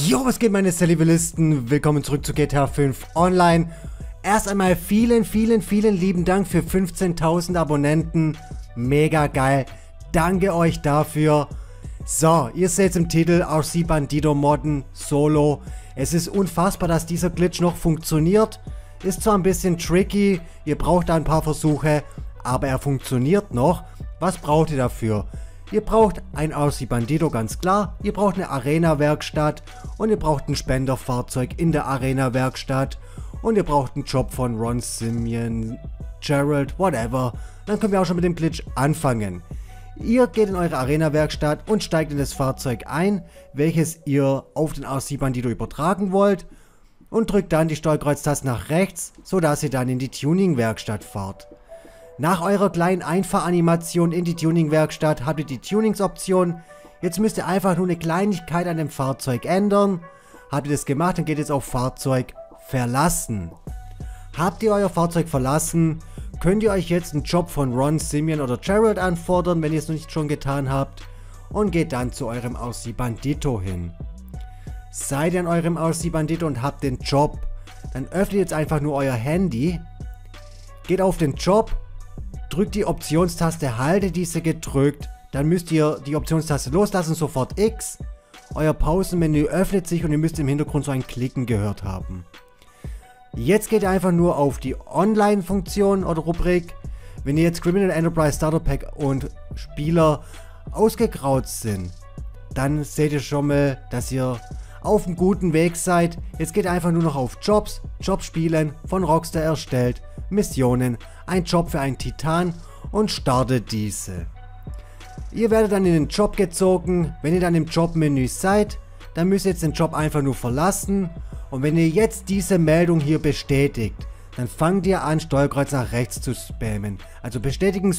Jo, was geht meine Civilisten? Willkommen zurück zu GTA 5 Online. Erst einmal vielen lieben Dank für 15.000 Abonnenten. Mega geil. Danke euch dafür. So, ihr seht im Titel RC Bandido modden Solo. Es ist unfassbar, dass dieser Glitch noch funktioniert. Ist zwar ein bisschen tricky, ihr braucht da ein paar Versuche, aber er funktioniert noch. Was braucht ihr dafür? Ihr braucht ein RC Bandido, ganz klar. Ihr braucht eine Arena-Werkstatt und ihr braucht ein Spenderfahrzeug in der Arena-Werkstatt. Und ihr braucht einen Job von Ron Simeon, Gerald, whatever. Dann können wir auch schon mit dem Glitch anfangen. Ihr geht in eure Arena-Werkstatt und steigt in das Fahrzeug ein, welches ihr auf den RC Bandido übertragen wollt. Und drückt dann die Steuerkreuztaste nach rechts, sodass ihr dann in die Tuning-Werkstatt fahrt. Nach eurer kleinen Einfahranimation in die Tuning-Werkstatt habt ihr die Tunings-Option. Jetzt müsst ihr einfach nur eine Kleinigkeit an dem Fahrzeug ändern. Habt ihr das gemacht, dann geht jetzt auf Fahrzeug verlassen. Habt ihr euer Fahrzeug verlassen, könnt ihr euch jetzt einen Job von Ron, Simeon oder Gerald anfordern, wenn ihr es noch nicht schon getan habt. Und geht dann zu eurem RC Bandido hin. Seid ihr in eurem RC Bandido und habt den Job, dann öffnet jetzt einfach nur euer Handy. Geht auf den Job. Drückt die Optionstaste, haltet diese gedrückt, dann müsst ihr die Optionstaste loslassen, sofort X. Euer Pausenmenü öffnet sich und ihr müsst im Hintergrund so ein Klicken gehört haben. Jetzt geht ihr einfach nur auf die Online-Funktion oder Rubrik. Wenn ihr jetzt Criminal Enterprise Starter Pack und Spieler ausgegraut sind, dann seht ihr schon mal, dass ihr auf einem guten Weg seid. Jetzt geht ihr einfach nur noch auf Jobs, Jobs spielen, von Rockstar erstellt, Missionen, ein Job für einen Titan und startet diese. Ihr werdet dann in den Job gezogen. Wenn ihr dann im Jobmenü seid, dann müsst ihr jetzt den Job einfach nur verlassen. Und wenn ihr jetzt diese Meldung hier bestätigt, dann fangt ihr an, Steuerkreuz nach rechts zu spammen. Also bestätigen,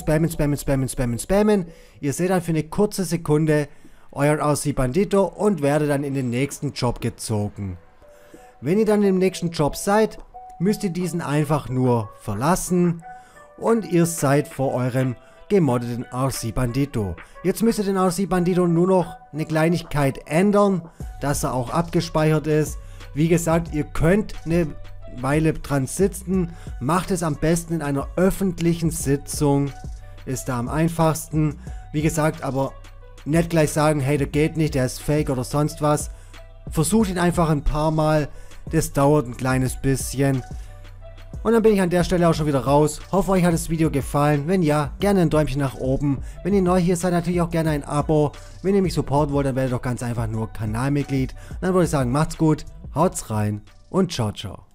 spammen. Ihr seht dann für eine kurze Sekunde euer RC Bandido und werdet dann in den nächsten Job gezogen. Wenn ihr dann im nächsten Job seid, müsst ihr diesen einfach nur verlassen und ihr seid vor eurem gemoddeten RC Bandido. Jetzt müsst ihr den RC Bandido nur noch eine Kleinigkeit ändern, dass er auch abgespeichert ist. Wie gesagt, ihr könnt eine Weile dran sitzen, macht es am besten in einer öffentlichen Sitzung, ist da am einfachsten. Wie gesagt, aber nicht gleich sagen, hey, der geht nicht, der ist fake oder sonst was. Versucht ihn einfach ein paar Mal, das dauert ein kleines bisschen. Und dann bin ich an der Stelle auch schon wieder raus. Hoffe, euch hat das Video gefallen. Wenn ja, gerne ein Däumchen nach oben. Wenn ihr neu hier seid, natürlich auch gerne ein Abo. Wenn ihr mich supporten wollt, dann werdet ihr doch ganz einfach nur Kanalmitglied. Dann würde ich sagen, macht's gut, haut's rein und ciao, ciao.